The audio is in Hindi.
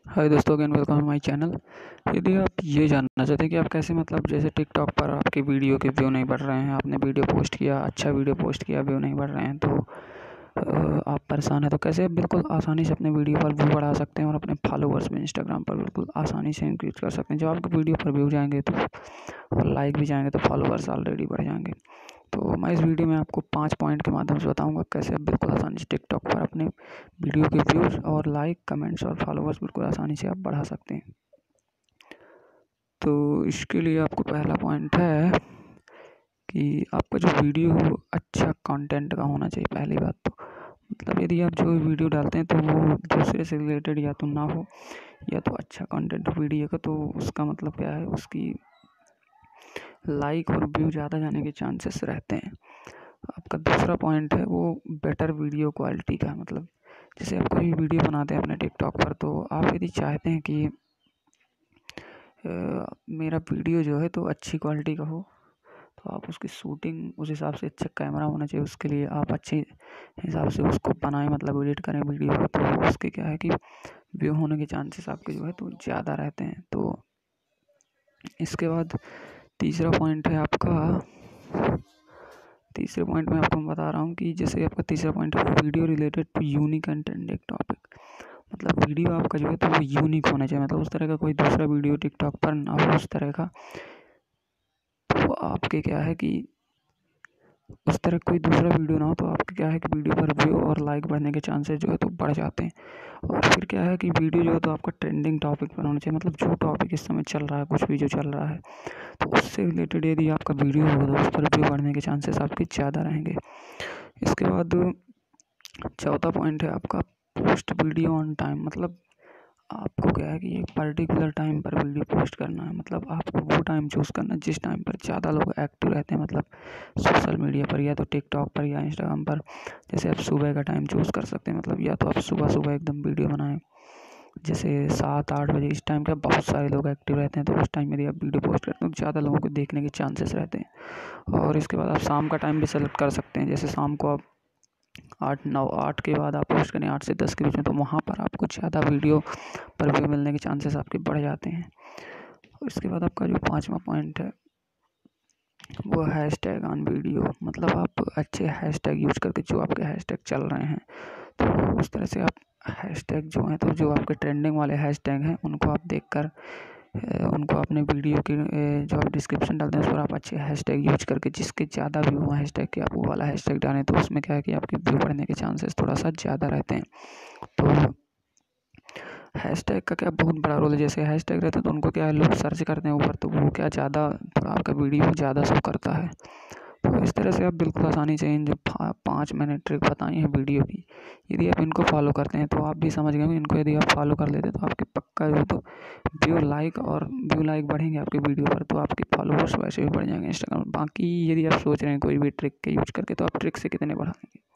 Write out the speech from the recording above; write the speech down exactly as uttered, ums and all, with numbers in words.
हाय दोस्तों, again welcome to my channel. यदि आप ये जानना चाहते हैं कि आप कैसे मतलब जैसे टिकटॉक पर आपकी वीडियो के व्यू नहीं बढ़ रहे हैं, आपने वीडियो पोस्ट किया, अच्छा वीडियो पोस्ट किया, व्यू नहीं बढ़ रहे हैं, तो अ, आप परेशान हैं, तो कैसे आप बिल्कुल आसानी से अपने वीडियो पर व्यू बढ़ा सकते हैं और अपने फॉलोवर्स में इंस्टाग्राम पर बिल्कुल आसानी से इंक्रीज कर सकते हैं। जब आपके वीडियो पर व्यू जाएंगे तो और लाइक भी जाएंगे तो फॉलोवर्स ऑलरेडी बढ़ जाएंगे। तो मैं इस वीडियो में आपको पाँच पॉइंट के माध्यम से बताऊंगा कैसे आप बिल्कुल आसानी से टिकटॉक पर अपने वीडियो के व्यूज़ और लाइक, कमेंट्स और फॉलोवर्स बिल्कुल आसानी से आप बढ़ा सकते हैं। तो इसके लिए आपको पहला पॉइंट है कि आपका जो वीडियो हो अच्छा कंटेंट का होना चाहिए। पहली बात तो मतलब यदि आप जो वीडियो डालते हैं तो वो दूसरे से रिलेटेड या तो ना हो या तो अच्छा कंटेंट हो वीडियो का, तो उसका मतलब क्या है, उसकी लाइक और व्यू ज़्यादा जाने के चांसेस रहते हैं। आपका दूसरा पॉइंट है वो बेटर वीडियो क्वालिटी का। मतलब जैसे आप कोई वीडियो बनाते हैं अपने टिकटॉक पर, तो आप यदि चाहते हैं कि आ, मेरा वीडियो जो है तो अच्छी क्वालिटी का हो, तो आप उसकी शूटिंग उस हिसाब से, अच्छा कैमरा होना चाहिए, उसके लिए आप अच्छे हिसाब से उसको बनाएं, मतलब एडिट करें वीडियो को, तो उसके क्या है कि व्यू होने के चांसेस आपके जो है तो ज़्यादा रहते हैं। तो इसके बाद तीसरा पॉइंट है आपका तीसरे पॉइंट में आपको मैं बता रहा हूँ कि जैसे आपका तीसरा पॉइंट है video related to unique content एक टॉपिक। मतलब वीडियो आपका जो है तो वो यूनिक होना चाहिए, मतलब उस तरह का कोई दूसरा वीडियो टिकटॉक पर ना हो उस तरह का। तो आपके क्या है कि उस तरह कोई दूसरा वीडियो ना हो, तो आपके क्या है कि वीडियो पर व्यू और लाइक बढ़ने के चांसेस जो है तो बढ़ जाते हैं। और फिर क्या है कि वीडियो जो है तो आपका ट्रेंडिंग टॉपिक पर होना चाहिए, मतलब जो टॉपिक इस समय चल रहा है, कुछ भी जो चल रहा है तो उससे रिलेटेड यदि आपका वीडियो होगा तो उस पर व्यू बढ़ने के चांसेस आपके ज़्यादा रहेंगे। इसके बाद चौथा पॉइंट है आपका पोस्ट वीडियो ऑन टाइम। मतलब आपको क्या है कि एक पर्टिकुलर टाइम पर वीडियो पोस्ट करना है, मतलब आपको वो टाइम चूज़ करना है जिस टाइम पर ज़्यादा लोग एक्टिव रहते हैं, मतलब सोशल मीडिया पर या तो टिकटॉक पर या इंस्टाग्राम पर। जैसे आप सुबह का टाइम चूज़ कर सकते हैं, मतलब या तो आप सुबह सुबह एकदम वीडियो बनाएं, जैसे सात आठ बजे, इस टाइम पर बहुत सारे लोग एक्टिव रहते हैं, तो उस टाइम यदि आप वीडियो पोस्ट करते हैं तो ज़्यादा लोगों को देखने के चांसेस रहते हैं। और इसके बाद आप शाम का टाइम भी सेलेक्ट कर सकते हैं, जैसे शाम को आप आठ नौ आठ के बाद आप पोस्ट करें, आठ से दस के बीच में, तो वहाँ पर आपको ज़्यादा वीडियो पर व्यू मिलने के चांसेस आपके बढ़ जाते हैं। और इसके बाद आपका जो पाँचवा पॉइंट है वो हैशटैग ऑन वीडियो। मतलब आप अच्छे हैशटैग यूज करके, जो आपके हैशटैग चल रहे हैं तो उस तरह से आप हैशटैग जो हैं, तो जो आपके ट्रेंडिंग वाले हैशटैग हैं उनको आप देखकर उनको अपने वीडियो की जो आप डिस्क्रिप्शन डालते हैं उस पर आप अच्छे हैशटैग यूज करके, जिसके ज़्यादा व्यू हुआ हैशटैग के, आप वो वाला हैशटैग डालें, तो उसमें क्या है कि आपके व्यू बढ़ने के चांसेस थोड़ा सा ज़्यादा रहते हैं। तो हैशटैग का क्या बहुत बड़ा रोल है। जैसे हैशटैग रहता है तो उनको क्या है, लोग सर्च करते हैं ऊपर, तो वो क्या ज़्यादा थोड़ा आपका वीडियो ज़्यादा शो करता है। तो इस तरह से आप बिल्कुल आसानी से इन जो पाँच मैंने ट्रिक बताई हैं वीडियो की, यदि आप इनको फॉलो करते हैं तो आप भी समझ गए होंगे। इनको यदि आप फॉलो कर लेते हैं तो आपके पक्का जो है तो व्यू लाइक और व्यू लाइक बढ़ेंगे आपके वीडियो पर, तो आपके फॉलोवर्स वैसे भी बढ़ जाएंगे इंस्टाग्राम। बाकी यदि आप सोच रहे हैं कोई भी ट्रिक के यूज करके, तो आप ट्रिक से कितने बढ़ाएंगे।